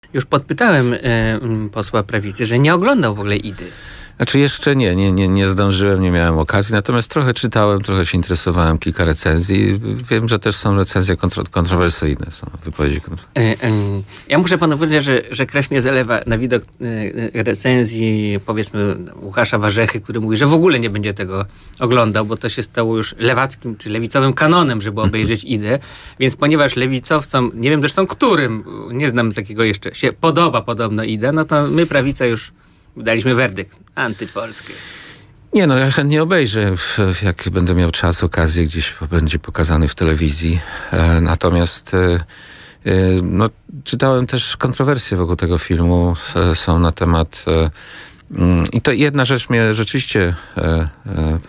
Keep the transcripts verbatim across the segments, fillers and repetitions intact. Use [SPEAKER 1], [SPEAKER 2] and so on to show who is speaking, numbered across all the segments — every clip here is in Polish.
[SPEAKER 1] Już podpytałem e, posła prawicy, że nie oglądał w ogóle Idy.
[SPEAKER 2] Znaczy jeszcze nie, nie, nie, nie zdążyłem, nie miałem okazji, natomiast trochę czytałem, trochę się interesowałem, kilka recenzji. Wiem, że też są recenzje kontro, kontrowersyjne, są wypowiedzi kontrowersyjne.
[SPEAKER 1] E, e, ja muszę panu powiedzieć, że, że krew mnie zalewa na widok e, recenzji, powiedzmy, Łukasza Warzechy, który mówi, że w ogóle nie będzie tego oglądał, bo to się stało już lewackim czy lewicowym kanonem, żeby obejrzeć Idę. Więc ponieważ lewicowcom, nie wiem zresztą którym, nie znam takiego jeszcze, się podoba podobno Ida, no to my, prawica, już daliśmy werdykt antypolski.
[SPEAKER 2] Nie no, ja chętnie obejrzę, jak będę miał czas, okazję, gdzieś będzie pokazany w telewizji. E, natomiast e, e, no, czytałem też kontrowersje wokół tego filmu. E, są na temat... E, mm, I to jedna rzecz mnie rzeczywiście e, e,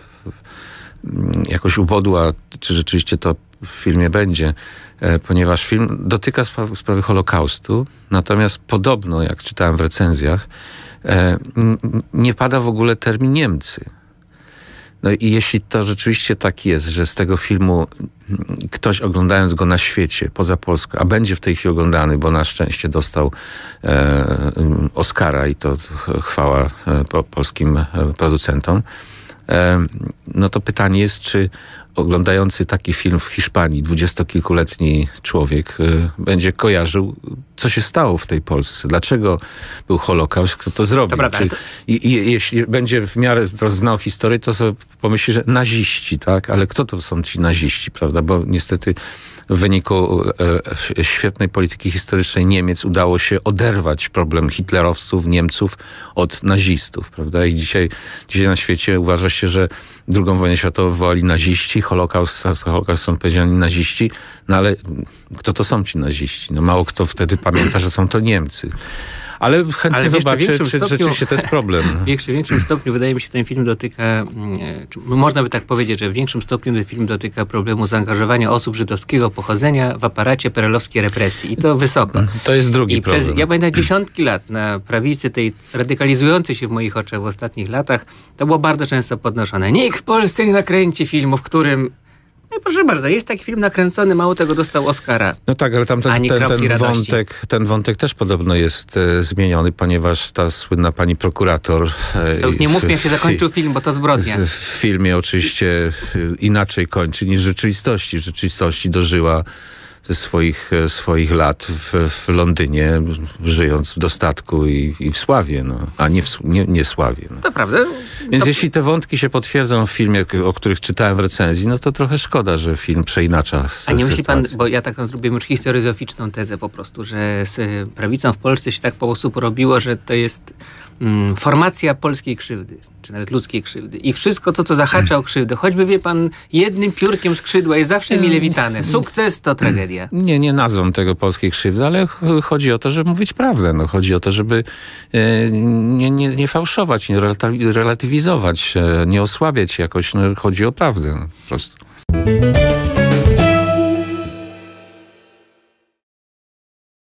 [SPEAKER 2] jakoś ubodła, czy rzeczywiście to w filmie będzie, e, ponieważ film dotyka sprawy, sprawy Holokaustu, natomiast podobno, jak czytałem w recenzjach, e, n- nie pada w ogóle termin Niemcy. No i jeśli to rzeczywiście tak jest, że z tego filmu ktoś, oglądając go na świecie, poza Polską, a będzie w tej chwili oglądany, bo na szczęście dostał e, Oscara i to chwała e, po, polskim e, producentom, e, no to pytanie jest, czy oglądający taki film w Hiszpanii dwudziestokilkuletni człowiek y, będzie kojarzył, co się stało w tej Polsce. Dlaczego był Holokaust, kto to zrobił.
[SPEAKER 1] Dobra,
[SPEAKER 2] Czy,
[SPEAKER 1] to...
[SPEAKER 2] i, i, jeśli będzie w miarę znał historię, to sobie pomyśli, że naziści, tak? Ale kto to są ci naziści, prawda? Bo niestety w wyniku e, świetnej polityki historycznej Niemiec udało się oderwać problem hitlerowców, Niemców od nazistów, prawda? I dzisiaj, dzisiaj na świecie uważa się, że drugą wojnę światową wywołali naziści, Holokaust, Holokaust są powiedziani naziści, no ale kto to są ci naziści? No mało kto wtedy pamięta, że są to Niemcy. Ale chętnie Ale zobaczę, czy stopniu, rzeczywiście to jest problem.
[SPEAKER 1] W jeszcze większym stopniu, wydaje mi się, ten film dotyka, czy można by tak powiedzieć, że w większym stopniu ten film dotyka problemu zaangażowania osób żydowskiego pochodzenia w aparacie perelowskiej represji. I to wysoko.
[SPEAKER 2] To jest drugi
[SPEAKER 1] I
[SPEAKER 2] problem.
[SPEAKER 1] Przez, ja pamiętam dziesiątki lat na prawicy, tej radykalizującej się w moich oczach w ostatnich latach, to było bardzo często podnoszone. Nikt w Polsce nie nakręci filmu, w którym... No proszę bardzo, jest taki film nakręcony, mało tego dostał Oscara.
[SPEAKER 2] No tak, ale tam ten, ten, ten, wątek, ten wątek też podobno jest e, zmieniony, ponieważ ta słynna pani prokurator... E,
[SPEAKER 1] to już nie mówmy, jak się zakończył fi- film, bo to zbrodnia.
[SPEAKER 2] W, w filmie oczywiście inaczej kończy niż w rzeczywistości. W rzeczywistości dożyła ze swoich, swoich lat w, w Londynie, żyjąc w dostatku i, i w sławie, no, a nie w nie, nie sławie. No.
[SPEAKER 1] To prawda.
[SPEAKER 2] Więc
[SPEAKER 1] to...
[SPEAKER 2] jeśli te wątki się potwierdzą w filmie, o których czytałem w recenzji, no to trochę szkoda, że film przeinacza
[SPEAKER 1] A nie myśli pan, bo ja taką zrobiłem już historyzoficzną tezę po prostu, że z prawicą w Polsce się tak po prostu porobiło, że to jest mm, formacja polskiej krzywdy, czy nawet ludzkiej krzywdy. I wszystko to, co zahacza o krzywdę, choćby wie pan, jednym piórkiem skrzydła jest zawsze mile witane. Sukces to tragedia.
[SPEAKER 2] Nie, nie nazwą tego polskiej krzywdy, ale ch- chodzi o to, żeby mówić prawdę. No, chodzi o to, żeby e, nie, nie, nie fałszować, nie relatywizować, e, nie osłabiać jakoś. No, chodzi o prawdę no, po prostu.